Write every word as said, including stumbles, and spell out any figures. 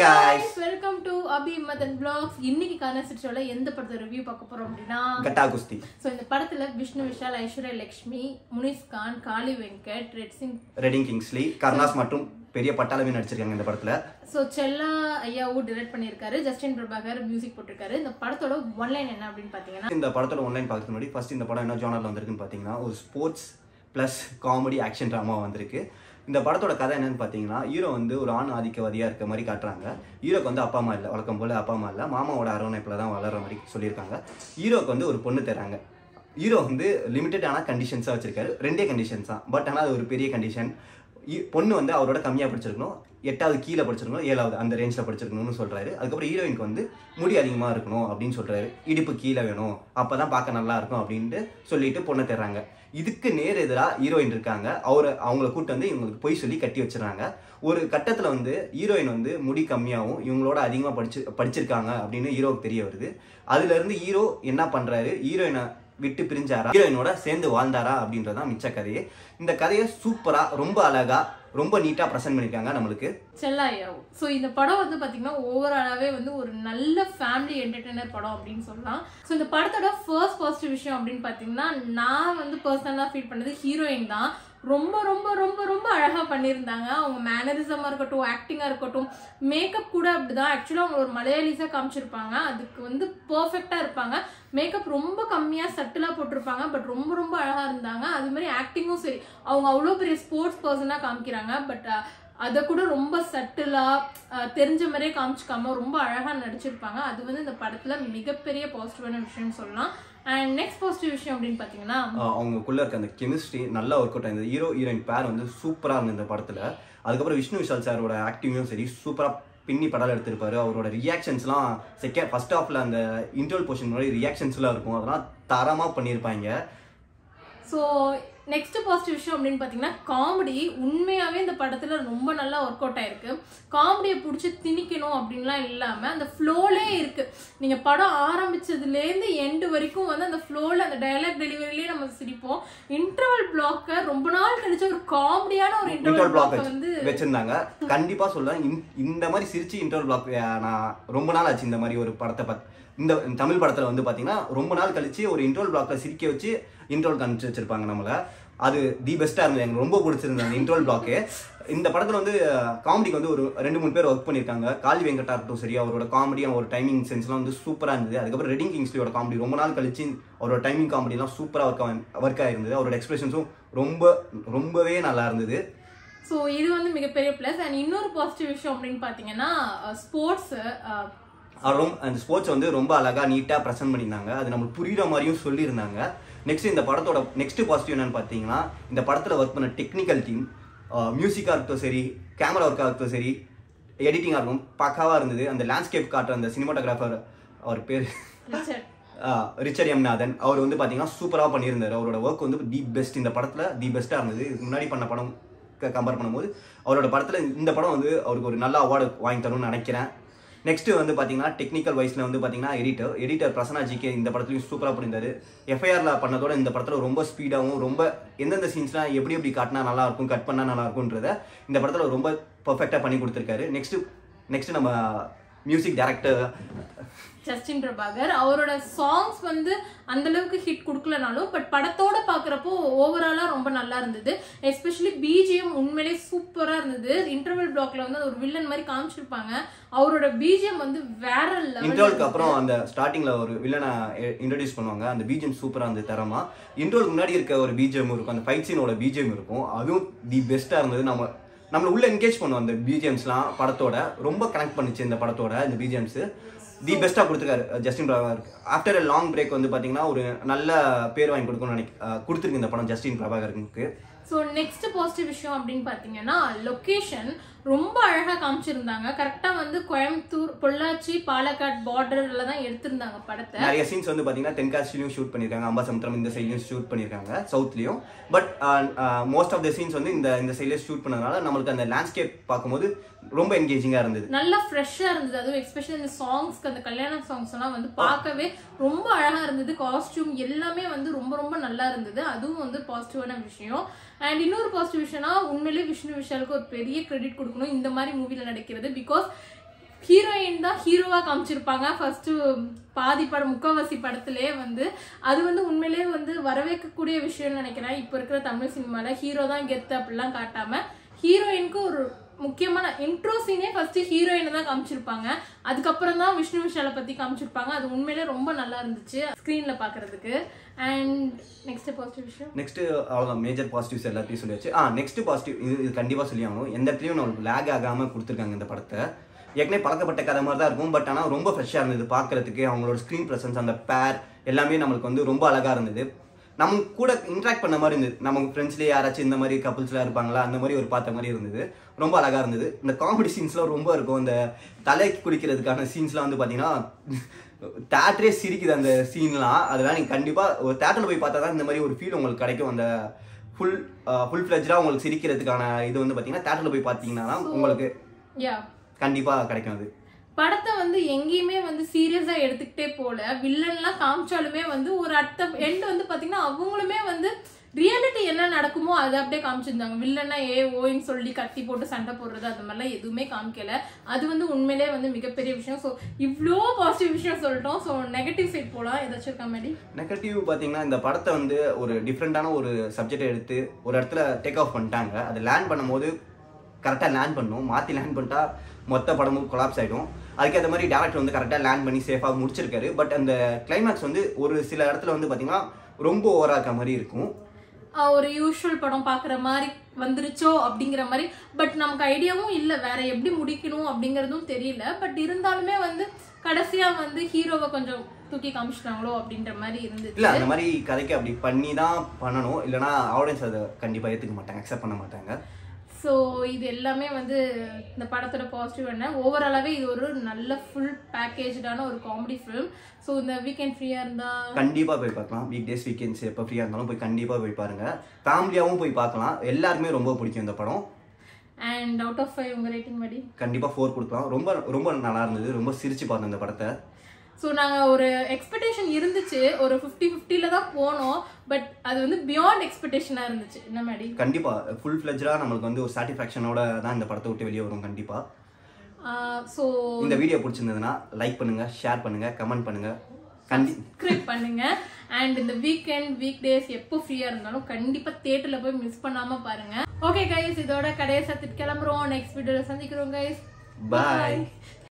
guys, welcome to Abhi Madhan vlogs. இன்னைக்கு கான்செப்ட்ல எந்த படத்தை ரிவ்யூ பார்க்க போறோம் அப்படினா Gatta Kusthi. சோ இந்த படத்துல விஷ்ணு விஷால் ஐஸ்வர்யா லக்ஷ்மி முனிஸ் கான் காளி வெங்கட் ரெட் சிங் ரெடிங் கிங்ஸ்லி கர்னாஸ் மற்றும் பெரிய பட்டாளமே நடிச்சிருக்காங்க இந்த படத்துல. சோ chella ayyavu டைரக்ட் பண்ணிருக்காரு. ஜஸ்டின் பிரபாகர் மியூசிக் போட்டுருக்காரு. இந்த படத்தோட ஒன்லைன் என்ன அப்படினு பாத்தீங்கன்னா இந்த படத்தோட ஒன்லைன் பார்க்கிறதுக்கு முன்னாடி ஃபர்ஸ்ட் இந்த படம் என்ன ஜானர்ல வந்திருக்குன்னு பாத்தீங்கன்னா ஒரு sports plus comedy action drama வந்திருக்கு. இந்த படத்தோட கதை என்னன்னு பார்த்தீங்கன்னா ஹீரோ வந்து ஒரு ஆண் ஆதிக்கவாதியாக இருக்க மாதிரி காட்டுறாங்க. ஹீரோக்கு வந்து அப்பா அம்மா இல்லை, வழக்கம் போல் அப்பா அம்மா இல்லை, மாமாவோட அரவணைப்பில் தான் வளர்கிற மாதிரி சொல்லியிருக்காங்க. ஹீரோக்கு வந்து ஒரு பொண்ணு தராங்க. ஹீரோ வந்து லிமிட்டடான கண்டிஷன்ஸாக வச்சிருக்காரு. ரெண்டே கண்டிஷன்ஸ் தான், பட் ஆனால் அது ஒரு பெரிய கண்டிஷன். பொண்ணு வந்து அவரோட கம்மியாக படிச்சிருக்கணும், எட்டாவது கீழே படிச்சிருக்கணும், ஏழாவது அந்த ரேஞ்சில் படிச்சிருக்கணும்னு சொல்கிறாரு. அதுக்கப்புறம் ஹீரோயினுக்கு வந்து முடி அதிகமாக இருக்கணும் அப்படின்னு சொல்கிறாரு. இடுப்பு கீழே வேணும், அப்போ தான் பார்க்க நல்லா இருக்கும் அப்படின்ட்டு சொல்லிட்டு பொண்ணை தர்றாங்க. இதுக்கு நேர் எதிராக ஹீரோயின் இருக்காங்க. அவரை அவங்கள கூட்டு வந்து இவங்களுக்கு பொய் சொல்லி கட்டி வச்சிடறாங்க. ஒரு கட்டத்தில் வந்து ஹீரோயின் வந்து முடி கம்மியாகவும் இவங்களோட அதிகமாக படிச்சு படிச்சிருக்காங்க அப்படின்னு ஹீரோவுக்கு தெரிய வருது. அதுலேருந்து ஹீரோ என்ன பண்ணுறாரு, ஹீரோயினை விட்டு பிரிஞ்சாரா, ஹீரோயினோட சேர்ந்து வாழ்ந்தாரா அப்படின்றதான் மிச்ச கதையே. இந்த கதையை சூப்பராக ரொம்ப அழகா ரொம்ப நீட்டாக ப்ரெசென்ட் பண்ணியிருக்காங்க நம்மளுக்கு. chella ayyavu. ஸோ இந்த படம் வந்து பார்த்தீங்கன்னா ஓவராலாகவே வந்து ஒரு நல்ல ஃபேமிலி என்டர்டெய்னர் படம் அப்படின்னு சொல்லலாம். ஸோ இந்த படத்தோட ஃபர்ஸ்ட் பாசிட்டிவ் விஷயம் அப்படின்னு பார்த்தீங்கன்னா நான் வந்து பர்சனலாக ஃபீல் பண்ணது ஹீரோயின் தான். ரொம்ப ரொம்ப ரொம்ப ரொம்ப அழகாக பண்ணியிருந்தாங்க. அவங்க மேனரிசமாக இருக்கட்டும், ஆக்டிங்காக இருக்கட்டும், மேக்கப் கூட அப்படிதான். ஆக்சுவலாக அவங்க ஒரு மலையாளிஸாக காமிச்சிருப்பாங்க, அதுக்கு வந்து பர்ஃபெக்டாக இருப்பாங்க. மேக்கப் ரொம்ப கம்மியாக சட்டிலாக போட்டிருப்பாங்க, பட் ரொம்ப ரொம்ப அழகாக இருந்தாங்க. அது மாதிரி ஆக்டிங்கும் சரி, அவங்க அவ்வளோ பெரிய ஸ்போர்ட்ஸ் பர்சனாக காமிக்கிறாங்க, பட் அதை கூட ரொம்ப சட்டிலாக தெரிஞ்ச மாதிரியே காமிச்சிக்காம ரொம்ப அழகாக நடிச்சிருப்பாங்க. அது வந்து இந்த படத்தில் மிகப்பெரிய பாசிட்டிவான விஷயம்னு சொல்லலாம். அண்ட் நெக்ஸ்ட் பாசிட்டிவ் விஷயம் அப்படின்னு பார்த்தீங்கன்னா அவங்களுக்குள்ள இருக்க அந்த கெமிஸ்ட்ரி நல்லா ஒர்க் அவுட் ஆயிருந்தது. ஹீரோ ஹீரோயின் பேர் வந்து சூப்பராக இருந்தது இந்த படத்தில். அதுக்கப்புறம் விஷ்ணு விஷால் சாரோட ஆக்டிங்கும் சரி சூப்பராக பின்னி படம் எடுத்திருப்பாரு. அவரோட ரியாக்ஷன்ஸ்லாம் செகண்ட் ஃபர்ஸ்ட் ஹாஃபில் அந்த இன்டர்வல் போர்ஷன் முன்னாடி ரியாக்ஷன்ஸ்லாம் இருக்கும், அதெல்லாம் தரமாக பண்ணியிருப்பாங்க. ஸோ நெக்ஸ்ட் பாசிட்டிவ் விஷயம் அப்படின்னு பார்த்தீங்கன்னா காமெடி உண்மையாகவே இந்த படத்தில் ரொம்ப நல்லா ஒர்க் அவுட் ஆயிருக்கு. காமெடியை பிடிச்சி திணிக்கணும் அப்படின்லாம் இல்லாமல் அந்த ஃப்ளோலே இருக்குது. நீங்கள் படம் ஆரம்பித்ததுலேருந்து எண்டு வரைக்கும் வந்து அந்த ஃப்ளோவில் அந்த டைலாக் டெலிவரிலேயே நம்ம சிரிப்போம். இன்டர்வல் பிளாக்கை ரொம்ப நாள் கழிச்ச ஒரு காமெடியான ஒரு இன்டர்வல் பிளாக் வந்து வச்சிருந்தாங்க. கண்டிப்பாக சொல்லுவேன், இந்த மாதிரி சிரிச்சு இன்டர்வல் பிளாக் நான் ரொம்ப நாள் ஆச்சு இந்த மாதிரி ஒரு படத்தை பார்த்து. இந்த தமிழ் படத்தில் வந்து பார்த்தீங்கன்னா ரொம்ப நாள் கழிச்சு ஒரு இன்டர்வல் பிளாக்ல சிரிக்க வச்சு இன்டர்வல் காமிச்சு வச்சிருப்பாங்க நம்மளை. அது தி பெஸ்ட்டாக இருந்தது, எனக்கு ரொம்ப பிடிச்சிருந்தது அந்த இன்டர்வல் பிளாக்கு. இந்த படத்தில் வந்து காமெடிக்கு வந்து ஒரு ரெண்டு மூணு பேர் ஒர்க் பண்ணியிருக்காங்க. காளி வெங்கட்டா இருக்கட்டும் சரி, அவரோட காமெடி ஒரு டைமிங் சென்ஸ்லாம் வந்து சூப்பராக இருந்தது. அதுக்கப்புறம் ரெடிங் கிங்ஸ்லியோட காமெடி ரொம்ப நாள் கழிச்சு அவரோட டைமிங் காமெடிலாம் சூப்பராக ஒர்க் ஒர்க் ஆகிருந்தது. அவரோட எக்ஸ்பிரஷன்ஸும் ரொம்ப ரொம்பவே நல்லா இருந்தது. ஸோ இது வந்து மிகப்பெரிய ப்ளஸ். அண்ட் இன்னொரு பாசிட்டிவ் விஷயம் அப்படின்னு பார்த்தீங்கன்னா ஸ்போர்ட்ஸு ரொம்ப அந்த ஸ்போர்ட்ஸ் வந்து ரொம்ப அழகாக நீட்டாக ப்ரெசென்ட் பண்ணியிருந்தாங்க. அது நம்மளுக்கு புரியுற மாதிரியும் சொல்லியிருந்தாங்க. நெக்ஸ்ட் இந்த படத்தோட நெக்ஸ்ட் பாசிட்டிவ் என்னன்னு பார்த்தீங்கன்னா இந்த படத்தில் ஒர்க் பண்ண டெக்னிக்கல் டீம், மியூசிக்காக இருக்கட்டும் சரி, கேமரா ஒர்க்காக இருக்கட்டும் சரி, எடிட்டிங்காக இருக்கும் பக்காவாக இருந்தது. அந்த லேண்ட்ஸ்கேப் காட்டுற அந்த சினிமாட்டோகிராஃபர், அவர் பேர் ரிச்சர்ட் எம் நாதன், அவர் வந்து பார்த்தீங்கன்னா சூப்பராக பண்ணியிருந்தார். அவரோட ஒர்க் வந்து தி பெஸ்ட், இந்த படத்தில் தி பெஸ்ட்டாக இருந்தது. இதுக்கு முன்னாடி பண்ண படம் கம்பேர் பண்ணும்போது அவரோட படத்தில் இந்த படம் வந்து அவருக்கு ஒரு நல்ல அவார்டு வாங்கி தரும்னு நினைக்கிறேன். நெக்ஸ்ட் வந்து பார்த்தீங்கன்னா டெக்னிக்கல் வைஸில் வந்து பார்த்தீங்கன்னா எடிட்டர் எடிட்டர் பிரசன்னாஜிக்கு இந்த படத்துலையும் சூப்பராக பண்ணியிருந்தாரு. எஃப்ஐஆரில் பண்ணதோட இந்த படத்தில் ரொம்ப ஸ்பீடாகவும் ரொம்ப எந்தெந்த சீன்ஸ்லாம் எப்படி எப்படி காட்டினா நல்லாயிருக்கும், கட் பண்ணால் நல்லாயிருக்குன்றத இந்த படத்தில் ரொம்ப பர்ஃபெக்டாக பண்ணி கொடுத்துருக்காரு. நெக்ஸ்ட் நெக்ஸ்ட் நம்ம மியூசிக் டைரக்டர் ஜஸ்டின் பிரபாகர், அவரோட சாங்ஸ் வந்து அந்த அளவுக்கு ஹிட் கொடுக்கலனாலும் பட் படத்தோட பார்க்குறப்போ ஓவராலாக ரொம்ப நல்லா இருந்தது. எஸ்பெஷலி பிஜிஎம் உண்மையிலே சூப்பராக இருந்தது. இன்டர்வல் பிளாக்ல வந்து ஒரு வில்லன் மாதிரி காமிச்சிருப்பாங்க. அவரோட பிஜிஎம் வந்து வேற லெவல். இன்டர்வலுக்கு அப்புறம் அந்த ஸ்டார்டிங்ல ஒரு வில்லனை இன்ட்ரோடியூஸ் பண்ணுவாங்க. அந்த பிஜிஎம் சூப்பராக இருந்தது தரமா. இன்டர்வலுக்கு முன்னாடி இருக்க ஒரு பிஜிஎம் இருக்கும், அந்த ஃபைட் சீனோட பிஜிஎம் இருக்கும், அதுவும் தி பெஸ்ட்டாக இருந்தது. நம்ம நம்மளை உள்ள என்கேஜ் பண்ணுவோம். அந்த பிஜிஎம்ஸ்லாம் படத்தோட ரொம்ப கனெக்ட் பண்ணிச்சு. இந்த படத்தோட இந்த பிஜிஎம்ஸ் தி பெஸ்ட்டாக கொடுத்துருக்காரு Justin Prabhakar. After a long break வந்து பார்த்தீங்கன்னா ஒரு நல்ல பேர் வாங்கி கொடுக்கணும்னு நினைக்க கொடுத்துருக்கு இந்த படம் ஜஸ்டின் பிரபாகருக்கு. ஸோ நெக்ஸ்ட் பாசிட்டிவ் விஷயம் அப்படின்னு பார்த்தீங்கன்னா லொக்கேஷன் ரொம்ப அழகாக காமிச்சிருந்தாங்க. கரெக்டாக வந்து கோயம்புத்தூர், பொள்ளாச்சி, பாலக்காட் பார்டரில் தான் எடுத்திருந்தாங்க படத்தை. நிறைய சீன்ஸ் வந்து பார்த்தீங்கன்னா தென்காசிலையும் ஷூட் பண்ணியிருக்காங்க, அம்பாசமுத்திரம் இந்த சைட்லையும் ஷூட் பண்ணியிருக்காங்க, சவுத்லையும். But most of the scenes வந்து இந்த இந்த சைட்லேயே ஷூட் பண்ணதுனால நம்மளுக்கு அந்த லேண்ட்ஸ்கேப் பார்க்கும்போது ரொம்ப என்கேஜிங்காக இருந்தது, நல்லா ஃப்ரெஷ்ஷாக இருந்தது. அதுவும் எஸ்பெஷலி இந்த சாங்ஸ்க்கு, அந்த கல்யாண சாங்ஸ் எல்லாம் வந்து பார்க்கவே ரொம்ப அழகாக இருந்தது. காஸ்டியூம் எல்லாமே வந்து ரொம்ப ரொம்ப நல்லா இருந்தது. அதுவும் வந்து பாசிட்டிவான விஷயம். அண்ட் இன்னொரு பாசிட்டிவ் விஷயம்னா உண்மையிலேயே விஷ்ணு விஷாலுக்கு ஒரு பெரிய கிரெடிட் கொடுக்கணும் இந்த மாதிரி மூவில நடிக்கிறது. பிகாஸ் ஹீரோயின் தான் ஹீரோவா காமிச்சிருப்பாங்க ஃபர்ஸ்ட் பாதி படம் முக்காவாசி படத்திலே வந்து அது வந்து உண்மையிலேயே வந்து வரவேற்கக்கூடிய விஷயம்னு நினைக்கிறேன். இப்போ இருக்கிற தமிழ் சினிமால ஹீரோ தான் கெத்து அப்படிலாம் காட்டாம ஹீரோயினுக்கு ஒரு முக்கியமான இன்ட்ரோ சீனே ஃபர்ஸ்ட் ஹீரோயினை தான் காமிச்சிருப்பாங்க. அதுக்கப்புறம் தான் விஷ்ணு விஷாலை பத்தி காமிச்சிருப்பாங்க. அது உண்மையிலே ரொம்ப நல்லா இருந்துச்சு ஸ்க்ரீன்ல பாக்குறதுக்கு. அண்ட் நெக்ஸ்ட் பாசிட்டிவ் விஷயம் நெக்ஸ்ட் அவ்வளோதான் மேஜர் பாசிட்டிவ்ஸ் எல்லாத்தையும் சொல்லியாச்சு. ஆ நெக்ஸ்ட் பாசிட்டிவ் இது இது கண்டிப்பாக சொல்லி ஆகணும். எந்த இடத்துலையும் நம்மளுக்கு லேக் ஆகாமல் கொடுத்துருக்காங்க இந்த படத்தை. ஏற்கனவே பழக்கப்பட்ட கதை மாதிரி தான் இருக்கும். பட் ஆனால் ரொம்ப ஃப்ரெஷ்ஷாக இருந்தது பார்க்கறதுக்கு. அவங்களோட ஸ்க்ரீன் ப்ரெசன்ஸ் அந்த பேர் எல்லாமே நம்மளுக்கு வந்து ரொம்ப அழகாக இருந்தது. நம்ம கூட இன்ட்ராக்ட் பண்ண மாதிரி இருந்தது. நம்ம ஃப்ரெண்ட்ஸ்லேயே யாராச்சும் இந்த மாதிரி கப்புள்ஸ்லாம் இருப்பாங்களா அந்த மாதிரி ஒரு பார்த்த மாதிரி இருந்தது. ரொம்ப அழகாக இருந்தது. இந்த காமெடி சீன்ஸ்லாம் ரொம்ப இருக்கும். இந்த தலைக்கு குடிக்கிறதுக்கான சீன்ஸ்லாம் வந்து பார்த்தீங்கன்னா தேட்டரே சிரிக்குது அந்த சீன்லாம். அதெல்லாம் நீங்கள் கண்டிப்பாக ஒரு தேட்டரில் போய் பார்த்தா தான் இந்த மாதிரி ஒரு ஃபீல் உங்களுக்கு கிடைக்கும். அந்த ஃபுல் ஃபுல் ஃப்ளெஜ்டாக உங்களுக்கு சிரிக்கிறதுக்கான இது வந்து பார்த்தீங்கன்னா தேட்டரில் போய் பார்த்தீங்கன்னா உங்களுக்கு கண்டிப்பாக கிடைக்கும். அது படத்தை வந்து எங்கேயுமே வந்து சீரியஸா எடுத்துக்கிட்டே போல வில்லன்லாம் காமிச்சாலுமே வந்து ஒரு அட்ட எண்ட் வந்து பாத்தீங்கன்னா அவங்களுமே வந்து ரியாலிட்டி என்ன நடக்குமோ அதை அப்படியே காமிச்சிருந்தாங்க. வில்லன்னா ஏ ஓயின்னு சொல்லி கத்தி போட்டு சண்டை போடுறது அந்த மாதிரிலாம் எதுவுமே காமிக்கல. அது வந்து உண்மையிலே வந்து மிகப்பெரிய விஷயம். ஸோ இவ்வளோ பாசிட்டிவ் விஷயம் சொல்லிட்டோம். ஸோ நெகட்டிவ் சைட் போகலாம். ஏதாச்சும் காமெடி நெகட்டிவ் பார்த்தீங்கன்னா இந்த படத்தை வந்து ஒரு டிஃப்ரெண்டான ஒரு சப்ஜெக்டை எடுத்து ஒரு இடத்துல டேக் ஆஃப் பண்ணிட்டாங்க. அது லேண்ட் பண்ணும்போது கரெக்டாக லேண்ட் பண்ணணும். மாற்றி லேண்ட் பண்ணிட்டா மொத்த படமும் கொலாப்ஸ் ஆகிடும். அதுக்கேற்ற மாதிரி டேரக்டர் வந்து கரெக்டாக லேண்ட் பண்ணி சேஃபாக முடிச்சிருக்காரு. பட் அந்த கிளைமேக்ஸ் வந்து ஒரு சில இடத்துல வந்து பார்த்தீங்கன்னா ரொம்ப ஓவராக இருக்க மாதிரி இருக்கும். ஒரு யூஷுவல் படம் பாக்குற மாதிரி வந்துருச்சோ அப்படிங்கிற மாதிரி. பட் நமக்கு ஐடியாவும் இல்லை வேற எப்படி முடிக்கணும் அப்படிங்கறதும் தெரியல. பட் இருந்தாலுமே வந்து கடைசியா வந்து ஹீரோவை கொஞ்சம் தூக்கி காமிச்சிட்டாங்களோ அப்படின்ற மாதிரி இருந்துச்சு. இல்ல அந்த மாதிரி கதைக்கு அப்படி பண்ணி தான் பண்ணணும். இல்லைன்னா ஆடியன்ஸ் அதை கண்டிப்பா ஏத்துக்க மாட்டாங்க, அக்செப்ட் பண்ண மாட்டாங்க. ஸோ இது எல்லாமே வந்து இந்த படத்தோட பாசிட்டிவ் என்ன. ஓவராலாவே இது ஒரு நல்ல ஃபுல் பேக்கேஜான ஒரு காமெடி ஃபிலிம். ஸோ இந்த வீக்கெண்ட் ஃப்ரீயா இருந்தா கண்டிப்பா போய் பார்க்கலாம். வீக் டேஸ் வீக்கெண்ட்ஸ் எப்போ ஃப்ரீயா இருந்தாலும் போய் கண்டிப்பா போய் பாருங்க. ஃபேமிலியாவும் போய் பார்க்கலாம். எல்லாருமே ரொம்ப பிடிக்கும் இந்த படம். அண்ட் அவுட் ஆஃப் ஃபைவ் உங்க ரேட்டிங் படி கண்டிப்பா ஃபோர் கொடுக்கலாம். ரொம்ப ரொம்ப நல்லா இருந்தது. ரொம்ப சிரிச்சு பார்த்தோம் இந்த படத்தை. ஸோ நாங்கள் ஒரு எக்ஸ்பெக்டேஷன் இருந்துச்சு. ஒரு ஃபிஃப்டி ஃபிஃப்டியில் தான் போனோம். பட் அது வந்து பியாண்ட் எக்ஸ்பெக்டேஷனாக இருந்துச்சு. என்ன மாதிரி கண்டிப்பாக ஃபுல் ஃப்ளெஜ்டாக நம்மளுக்கு வந்து ஒரு சாட்டிஸ்ஃபேக்ஷனோட தான் இந்த படத்தை விட்டு வெளியே வரும். கண்டிப்பாக. ஸோ இந்த வீடியோ பிடிச்சிருந்ததுன்னா லைக் பண்ணுங்க, ஷேர் பண்ணுங்க, கமெண்ட் பண்ணுங்க, சப்ஸ்கிரைப் பண்ணுங்க. அண்ட் இந்த வீக்கெண்ட் வீக் டேஸ் எப்போ ஃப்ரீயாக இருந்தாலும் கண்டிப்பாக தியேட்டரில் போய் மிஸ் பண்ணாமல் பாருங்க. ஓகே கைஸ், இதோட கடையை சத்திட்டு கிளம்புறோம். நெக்ஸ்ட் வீடியோவில் சந்திக்கிறோம் கைஸ். பாய்.